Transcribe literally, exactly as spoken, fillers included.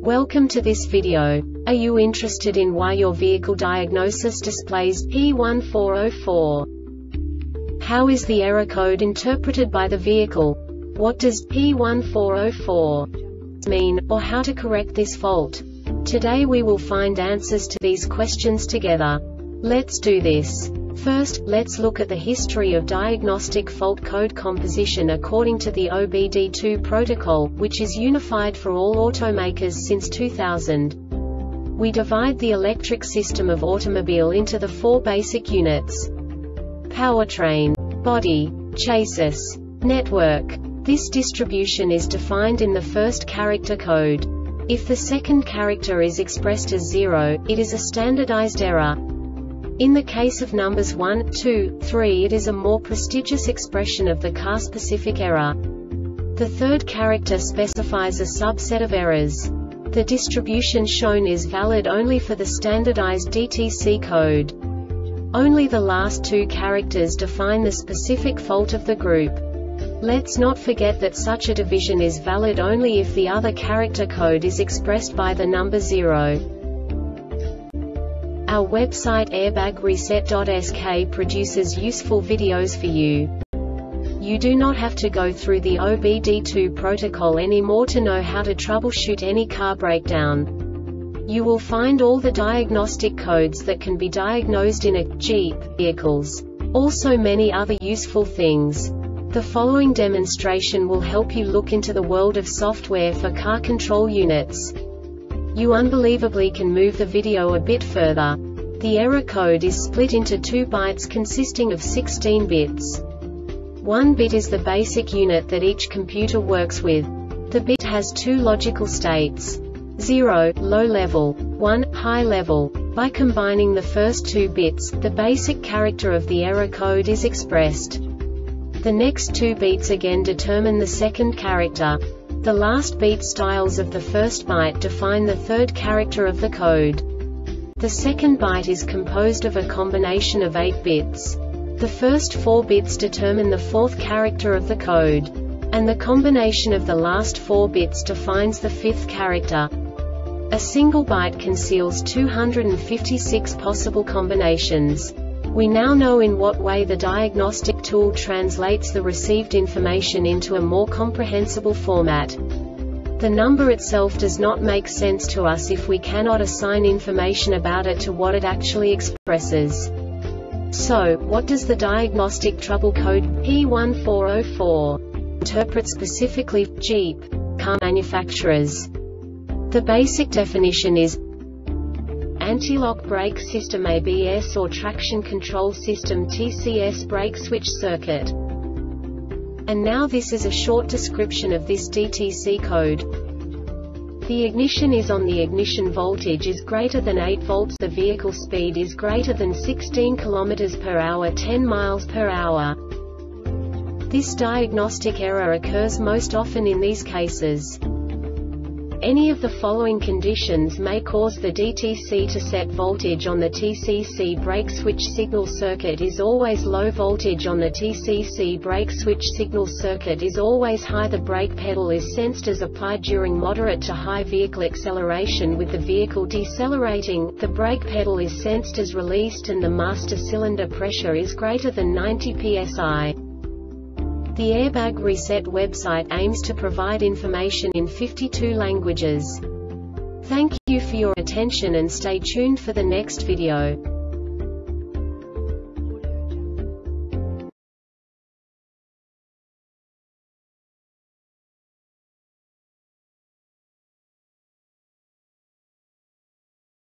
Welcome to this video. Are you interested in why your vehicle diagnosis displays P one four zero four? How is the error code interpreted by the vehicle? What does P one four zero four mean, or how to correct this fault? Today we will find answers to these questions together. Let's do this. First, let's look at the history of diagnostic fault code composition according to the O B D two protocol, which is unified for all automakers since two thousand. We divide the electric system of automobile into the four basic units: powertrain, body, chassis, network. This distribution is defined in the first character code. If the second character is expressed as zero, it is a standardized error. In the case of numbers one, two, three, it is a more prestigious expression of the car-specific error. The third character specifies a subset of errors. The distribution shown is valid only for the standardized D T C code. Only the last two characters define the specific fault of the group. Let's not forget that such a division is valid only if the other character code is expressed by the number zero. Our website airbag reset dot S K produces useful videos for you. You do not have to go through the O B D two protocol anymore to know how to troubleshoot any car breakdown. You will find all the diagnostic codes that can be diagnosed in a Jeep vehicles. Also many other useful things. The following demonstration will help you look into the world of software for car control units. You unbelievably can move the video a bit further. The error code is split into two bytes consisting of sixteen bits. One bit is the basic unit that each computer works with. The bit has two logical states: zero, low level, one, high level. By combining the first two bits, the basic character of the error code is expressed. The next two bits again determine the second character. The last beat styles of the first byte define the third character of the code. The second byte is composed of a combination of eight bits. The first four bits determine the fourth character of the code. And the combination of the last four bits defines the fifth character. A single byte conceals two hundred fifty-six possible combinations. We now know in what way the diagnostic tool translates the received information into a more comprehensible format. The number itself does not make sense to us if we cannot assign information about it to what it actually expresses. So, what does the diagnostic trouble code P one four zero four interpret specifically for Jeep car manufacturers? The basic definition is anti-lock brake system A B S or traction control system T C S brake switch circuit. And now this is a short description of this D T C code. The ignition is on, the ignition voltage is greater than eight volts, the vehicle speed is greater than sixteen kilometers per hour, ten miles per hour. This diagnostic error occurs most often in these cases. Any of the following conditions may cause the D T C to set: voltage on the T C C brake switch signal circuit is always low, voltage on the T C C brake switch signal circuit is always high, the brake pedal is sensed as applied during moderate to high vehicle acceleration with the vehicle decelerating, the brake pedal is sensed as released, and the master cylinder pressure is greater than ninety P S I. The Airbag Reset website aims to provide information in fifty-two languages. Thank you for your attention and stay tuned for the next video.